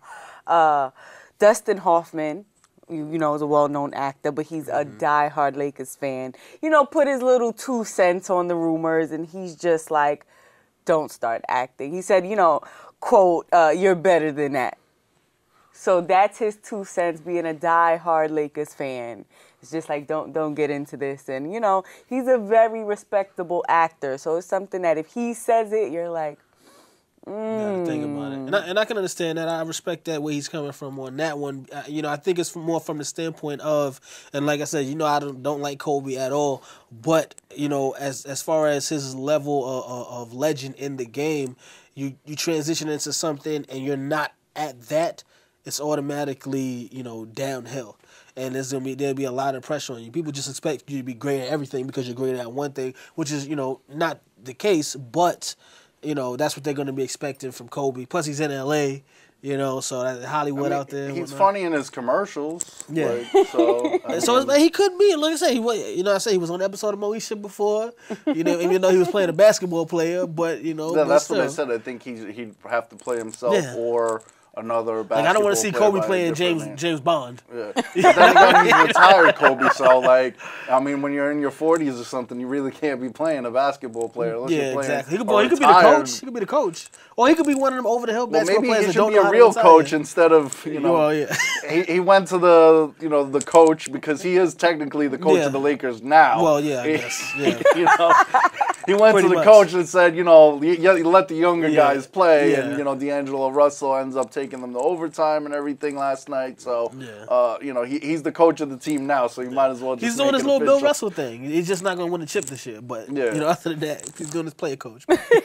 Dustin Hoffman, is a well-known actor, but he's a diehard Lakers fan. Put his little 2 cents on the rumors, and he's just like, don't start acting. He said, quote, you're better than that. So that's his 2 cents, being a diehard Lakers fan. It's just like, don't get into this. And, he's a very respectable actor. So it's something that if he says it, you're like, You gotta think about it. And I can understand that. I respect that where he's coming from on that one. I think it's more from the standpoint of, and like I said, I don't like Kobe at all. But, as far as his level of legend in the game, you transition into something and you're not at that, it's automatically, downhill. and there'll be a lot of pressure on you. People just expect you to be great at everything because you're great at one thing, which is not the case, but that's what they're going to be expecting from Kobe. Plus, he's in LA. So that Hollywood out there. He's funny in his commercials. Yeah. So he could be. Like I said, he was on an episode of Moesha before. Even though he was playing a basketball player, but that's what I said. I think he'd have to play himself or another basketball. Like I don't want to see Kobe player playing James Bond. Yeah. Then again, he's retired, Kobe. So when you're in your 40s or something, you really can't be playing a basketball player unless you're playing. Exactly. He could be the coach. He could be the coach, or he could be one of them over the hill basketball maybe players he that don't should be know a real how to coach retire. instead of he went to the coach because he is technically the coach of the Lakers now. Well, yeah, I guess. Yeah. He went Pretty to the much. coach and said, you let the younger guys play, and D'Angelo Russell ends up taking them to overtime and everything last night. So, he's the coach of the team now, so you might as well just He's doing make his it little Bill official. Russell thing. He's just not going to win the chip this year. But, other than that, he's doing his player coach.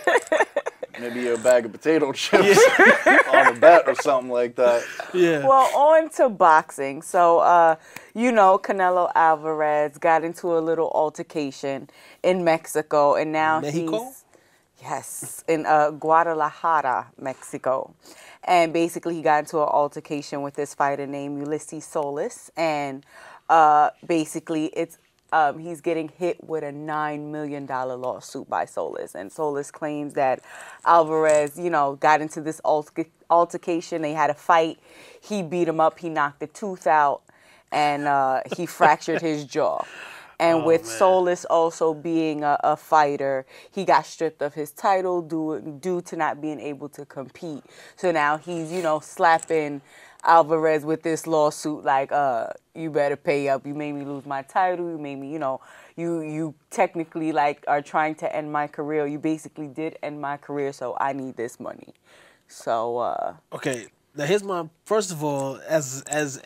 Maybe a bag of potato chips on a bet or something like that. Yeah. Well, on to boxing. So, Canelo Alvarez got into a little altercation in Mexico, and now he's in Guadalajara, Mexico. And basically, he got into an altercation with this fighter named Ulysses Solis, and basically, it's he's getting hit with a $9 million lawsuit by Solis. And Solis claims that Alvarez, got into this altercation. They had a fight. He beat him up. He knocked a tooth out, and he fractured his jaw. And with Solis also being a fighter, he got stripped of his title due to not being able to compete. So now he's, slapping Alvarez with this lawsuit like, you better pay up. You made me lose my title. You made me, you technically are trying to end my career. You basically did end my career, so I need this money. So okay, now here's my first of all, as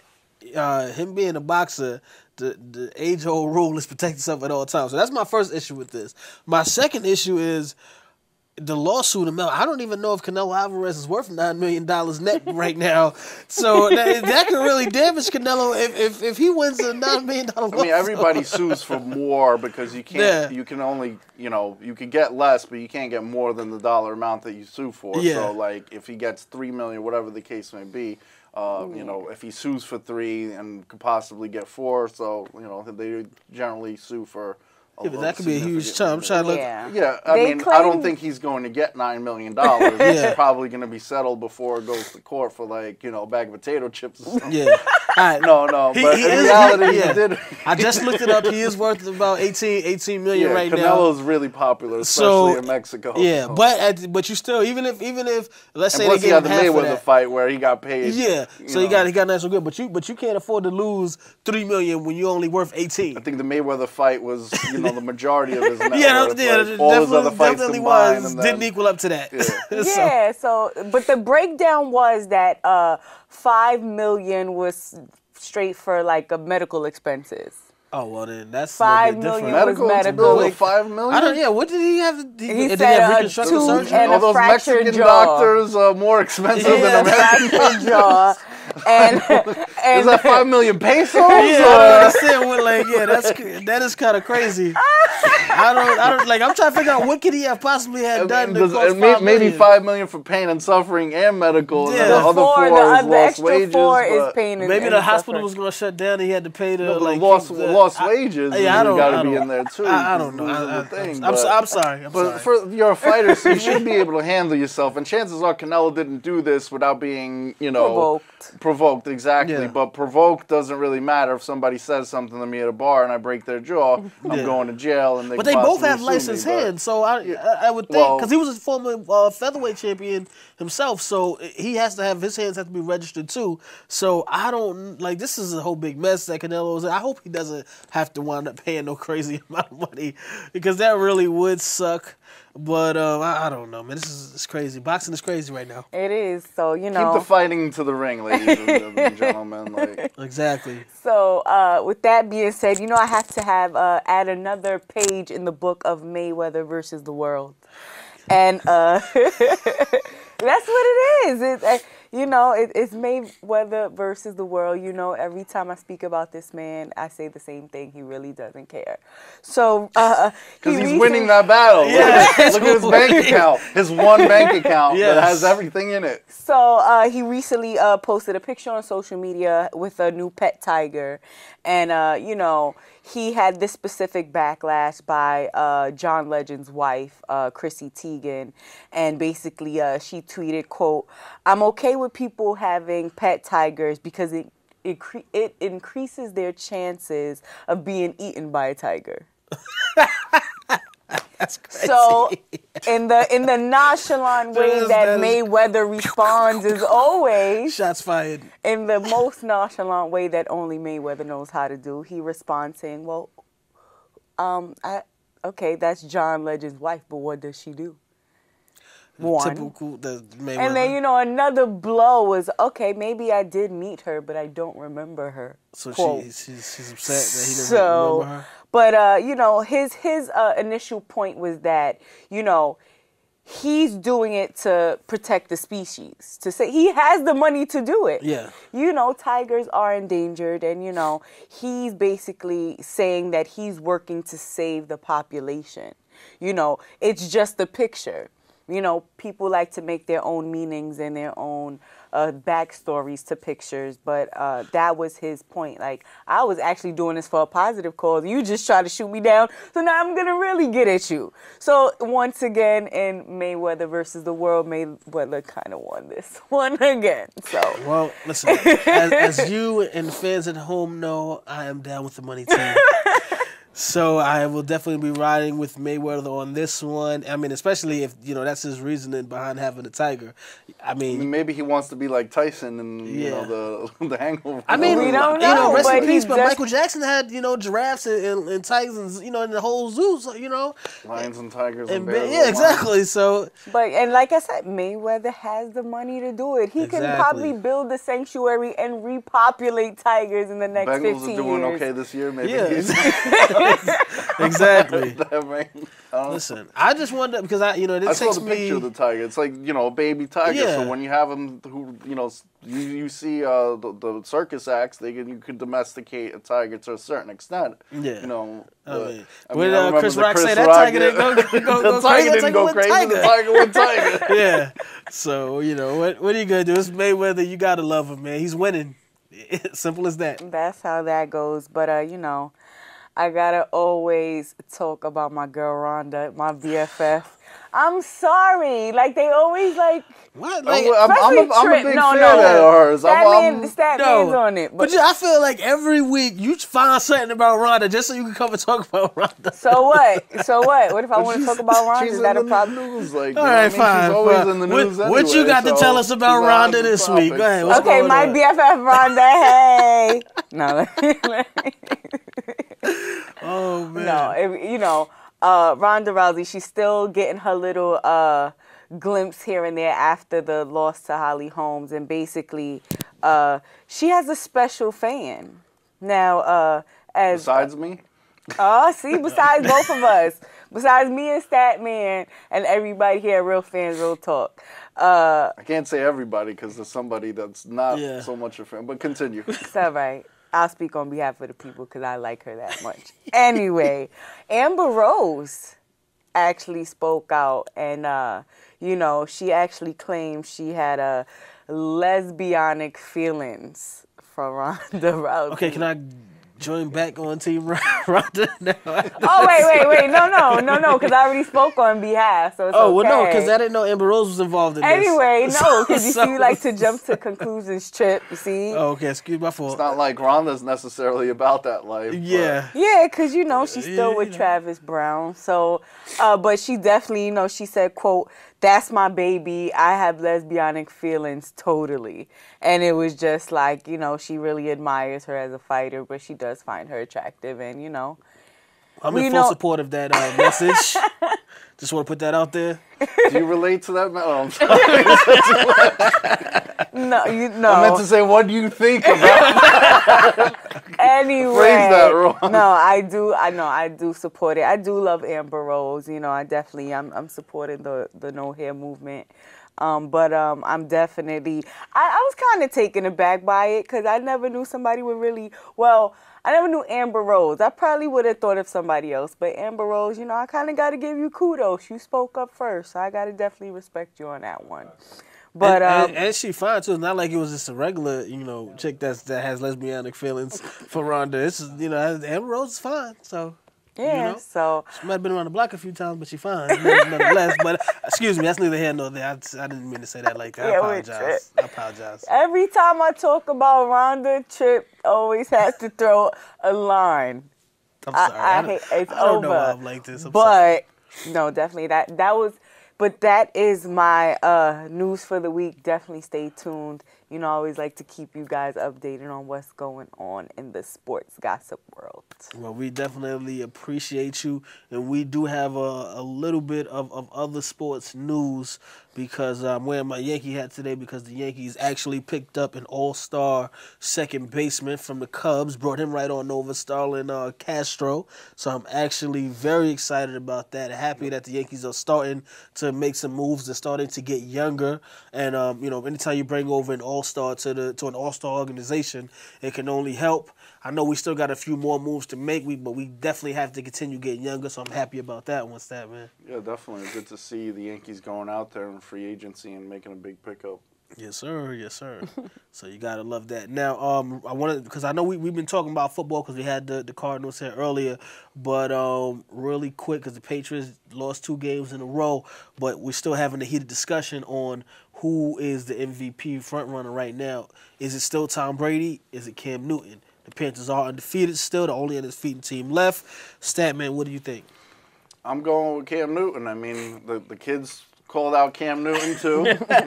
him being a boxer, the age-old rule is protect yourself at all times. So that's my first issue with this. My second issue is the lawsuit amount. I don't even know if Canelo Alvarez is worth $9 million net right now. So that could really damage Canelo if he wins a $9 million lawsuit. I mean, everybody sues for more because you can't. You can only, you can get less, but you can't get more than the dollar amount that you sue for. Yeah. So, if he gets $3 million, whatever the case may be, if he sues for 3 and could possibly get 4, so they generally sue for. Yeah, but that could be a huge chunk. I'm trying to look. Yeah, I don't think he's going to get $9 million. It's probably going to be settled before it goes to court for a bag of potato chips or something. Yeah. No. But in reality, he did. I just looked it up. He is worth about 18 million right now. Canelo's really popular, especially in Mexico. Yeah, so. but you still, even if let's say they he gave had him the half of Mayweather that fight where he got paid. Yeah, so he got nice and good, but you can't afford to lose $3 million when you're only worth 18. I think the Mayweather fight was the majority of his net worth. All his other fights combined didn't equal up to that. Yeah. So, but the breakdown was that $5 million was straight for medical expenses. Oh well, then that's $5 million was medical. $5 million. I don't. Yeah, what did he have? He said a tooth and a those fractured Mexican jaw. doctors are more expensive than American fractured jaw. And is that 5 million pesos? Yeah, I understand what that is kind of crazy. I don't I'm trying to figure out what could he have possibly had done to cost maybe $5 million for pain and suffering and medical. Yeah, and the other 4 is lost wages. 4 is pain and maybe the hospital was going to shut down. And he had to pay the lost wages. Yeah, I don't. Got to be in there too. I don't know. I'm sorry. But you're a fighter, so you should be able to handle yourself. And chances are Canelo didn't do this without being, provoked. Exactly. Yeah. But provoked doesn't really matter. If somebody says something to me at a bar and I break their jaw, I'm going to jail. And but they both have licensed hands, so I would think because he was a former featherweight champion himself, so his hands have to be registered too. So I don't this is a whole big mess that Canelo's in. I hope he doesn't have to wind up paying no crazy amount of money because that really would suck. But I don't know, man. It's crazy. Boxing is crazy right now. It is. So keep the fighting to the ring, ladies and gentlemen. Exactly. So with that being said, I have to add another page in the book of Mayweather versus the world, and that's what it is. you know, it's Mayweather versus the world. You know, every time I speak about this man, I say the same thing. He really doesn't care. So, because he's winning that battle. Yeah. Look at his bank account. His one bank account that has everything in it. So he recently posted a picture on social media with a new pet tiger. And, you know, he had this specific backlash by John Legend's wife, Chrissy Teigen. And basically she tweeted, quote, "I'm okay with people having pet tigers because it increases their chances of being eaten by a tiger." That's crazy. So, in the nonchalant way that Mayweather responds is always shots fired. In the most nonchalant way that only Mayweather knows how to do, he responds saying, "Well, okay, that's John Legend's wife, but what does she do?" One. Typical the Mayweather. And then, you know, another blow was, okay, maybe I did meet her, but I don't remember her. So quote. she's upset that he doesn't remember her. But, you know, his initial point was that, you know, he's doing it to protect the species. To say he has the money to do it. Yeah. You know, tigers are endangered, and, you know, he's basically saying that he's working to save the population. You know, it's just a picture. You know, people like to make their own meanings and their own backstories to pictures, but that was his point. Like, I was actually doing this for a positive cause. You just try to shoot me down, so now I'm going to really get at you. So, once again, in Mayweather versus the world, Mayweather kind of won this one again. So, well, listen, as you and fans at home know, I am down with the money team. So I will definitely be riding with Mayweather on this one. I mean, especially if, you know, that's his reasoning behind having a tiger. I mean, maybe he wants to be like Tyson and, you know, the Hangover. I mean, we don't know, you know, rest but in peace, but Michael Jackson had, you know, giraffes and tigers, you know, in the whole zoo, so, you know. Lions and tigers and bears. Yeah, exactly. So, and like I said, Mayweather has the money to do it. He can probably build a sanctuary and repopulate tigers in the next 15 years. Bengals are doing okay this year, maybe. Yeah. Exactly. Listen, I just wonder because I saw the picture of the tiger. It's like, you know, a baby tiger. Yeah. So when you have them, who, you know, you see the circus acts, you could domesticate a tiger to a certain extent. Yeah. You know. When Chris Rock said that tiger didn't go the tiger didn't go crazy. The tiger went tiger. Yeah. So, you know, what are you gonna do? It's Mayweather. You gotta love him, man. He's winning. Simple as that. That's how that goes. But you know, I gotta always talk about my girl Rhonda, my BFF. I'm sorry, like they always like. What? Like, I'm a big fan of hers. Man's on it. But I feel like every week you find something about Rhonda just so you can come and talk about Rhonda. So what? So what? What if I want to talk about Rhonda? Is that a problem? News, like, all right, fine. She's always in the news what you got to tell us about Rhonda this week? Go ahead. Okay, my BFF Rhonda. Hey. No. Oh man. No, you know, Ronda Rousey, she's still getting her little glimpse here and there after the loss to Holly Holmes, and basically, she has a special fan now. Besides me. See, besides both of us, besides me and Statman and everybody here, Real Fans, Real Talk. I can't say everybody because there's somebody that's not so much a fan, but continue. It's all right. I'll speak on behalf of the people because I like her that much. Anyway, Amber Rose actually spoke out, and, you know, she actually claimed she had lesbianic feelings for Ronda Rousey. Okay, can I join back on Team Rhonda now? Oh, wait. No, because I already spoke on behalf, so it's okay. Well, no, because I didn't know Amber Rose was involved in this. Anyway, no, because you see, you like to jump to conclusions, Chip, you see? Oh, okay, excuse my fault. It's not like Rhonda's necessarily about that life. Yeah. Yeah, because, you know, she's still with Travis Brown, so, but she definitely, you know, she said, quote, "That's my baby. I have lesbianic feelings totally." And it was just like, you know, she really admires her as a fighter, but she does find her attractive. And, you know, I'm in full support of that message. Just want to put that out there. Do you relate to that? Oh, I'm sorry. No, you know. I meant to say, what do you think about that? Anyway, phrase that wrong. No, I do support it. I do love Amber Rose. You know, I'm supporting the no hair movement. But I'm definitely, I was kind of taken aback by it because I never knew somebody would really, I never knew Amber Rose. I probably would have thought of somebody else, but Amber Rose, you know, I kind of got to give you kudos. You spoke up first, so I got to definitely respect you on that one. But and she fine too. It's not like it was just a regular, you know, chick that has lesbianic feelings for Rhonda. This is, you know, Amber Rose is fine. So yeah, you know, so she might have been around the block a few times, but she fine nonetheless. But excuse me, that's neither here nor there. I didn't mean to say that like that. I apologize. Every time I talk about Rhonda, Trip always has to throw a line. I'm sorry. I hate, it's I don't over. know why I'm like this. But no, definitely that was. But that is my news for the week. Definitely stay tuned. You know, I always like to keep you guys updated on what's going on in the sports gossip world. Well, we definitely appreciate you. And we do have a little bit of other sports news because I'm wearing my Yankee hat today because the Yankees actually picked up an all-star second baseman from the Cubs, brought him right on over, Starlin Castro. So I'm actually very excited about that. Happy that the Yankees are starting to make some moves. They're starting to get younger. And, you know, anytime you bring over an all-star to an all-star organization, it can only help. I know we still got a few more moves to make, but we definitely have to continue getting younger, so I'm happy about that one, Stat, man. Yeah, definitely. Good to see the Yankees going out there in free agency and making a big pickup. Yes, sir. Yes, sir. So you got to love that. Now, I wanted, because I know we've been talking about football because we had the Cardinals here earlier, but really quick because the Patriots lost 2 games in a row, but we're still having a heated discussion on who is the MVP front runner right now. Is it still Tom Brady? Is it Cam Newton? The Panthers are undefeated still, the only undefeated team left. Statman, what do you think? I'm going with Cam Newton. I mean, the kids called out Cam Newton, too.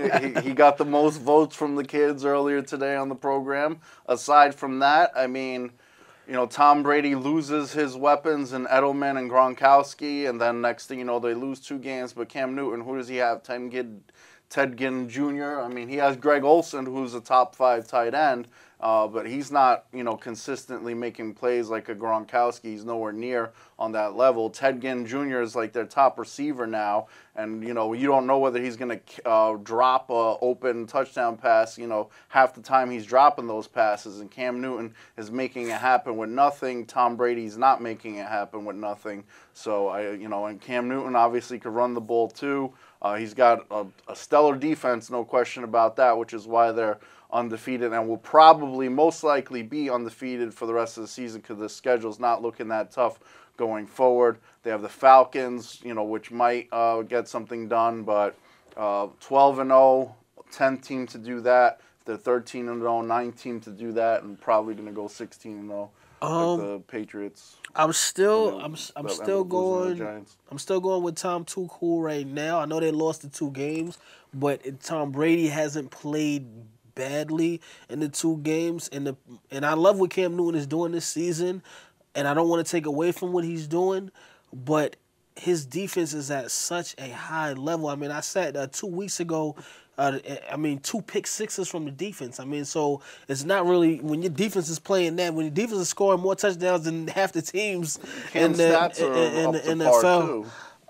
he got the most votes from the kids earlier today on the program. Aside from that, I mean, you know, Tom Brady loses his weapons in Edelman and Gronkowski, and then next thing you know, they lose 2 games. But Cam Newton, who does he have? Ted Ginn Jr. I mean, he has Greg Olsen, who's a top 5 tight end. But he's not, you know, consistently making plays like a Gronkowski. He's nowhere near on that level. Ted Ginn Jr. is like their top receiver now. And, you know, you don't know whether he's going to drop a open touchdown pass, you know, half the time he's dropping those passes. And Cam Newton is making it happen with nothing. Tom Brady's not making it happen with nothing. So, and Cam Newton obviously could run the ball too. He's got a stellar defense, no question about that, which is why they're undefeated and will probably most likely be undefeated for the rest of the season because the schedule's not looking that tough going forward. They have the Falcons, you know, which might get something done, but 12-0, 10th team to do that. If they're 13-0, 9th team to do that, and probably going to go 16-0 like the Patriots. I'm still going with Tom Tuchel right now. I know they lost the 2 games, but Tom Brady hasn't played badly in the 2 games, and I love what Cam Newton is doing this season, and I don't want to take away from what he's doing, but his defense is at such a high level. I mean, I said 2 weeks ago, 2 pick sixes from the defense. I mean, so it's not really when your defense is playing that. When your defense is scoring more touchdowns than half the teams in the NFL.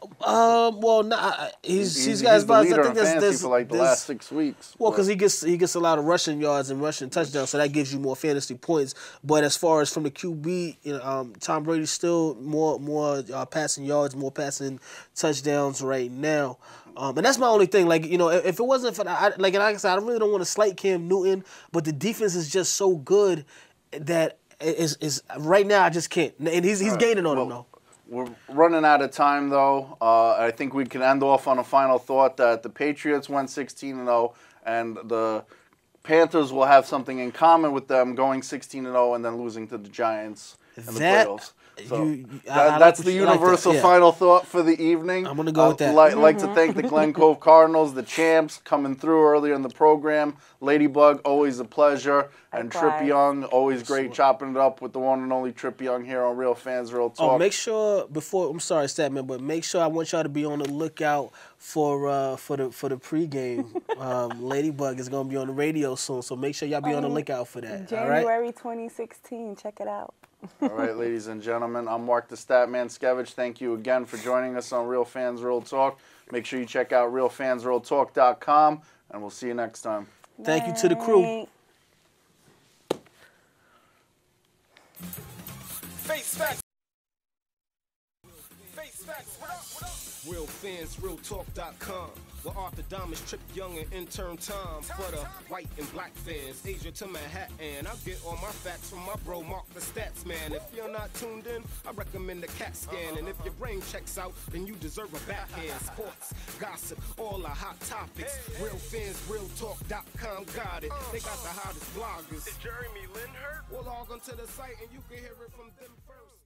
He's got the leader in fantasy for like the last 6 weeks. Well, because he gets a lot of rushing yards and rushing touchdowns, so that gives you more fantasy points. But as far as from the QB, Tom Brady's still more passing yards, more passing touchdowns right now. And that's my only thing. Like, you know, if it wasn't for that, like I said, I really don't want to slight Cam Newton, but the defense is just so good that is right now I just can't. And he's gaining on him though. We're running out of time, though. I think we can end off on a final thought that the Patriots went 16-0, and the Panthers will have something in common with them going 16-0 and then losing to the Giants in the playoffs. So that's the universal final thought for the evening. I'm going to go with that. Like to thank the Glencove Cardinals, the champs, coming through earlier in the program. Ladybug, always a pleasure. And Trip Young, always great chopping it up with the one and only Trip Young here on Real Fans Real Talk. Oh, make sure I'm sorry, Statman, but make sure I want y'all to be on the lookout for the pregame Ladybug is gonna be on the radio soon, so make sure y'all be on the lookout for that. January 2016. Check it out. All right, ladies and gentlemen, I'm Mark the Statman Skevich. Thank you again for joining us on Real Fans Real Talk. Make sure you check out realfansrealtalk.com, and we'll see you next time. Thank you to the crew. Face facts. Face facts. What up? What up? RealFansRealTalk.com, where Arthur Diamonds, Trip Young, and intern Tom. For the white and black fans, Asia to Manhattan. I get all my facts from my bro Mark the Stats Man. If you're not tuned in, I recommend the CAT scan. And if your brain checks out, then you deserve a backhand. Sports, gossip, all the hot topics. RealFansRealTalk.com got it. They got the hottest bloggers. Is Jeremy Lin hurt? Well, log onto the site and you can hear it from them first.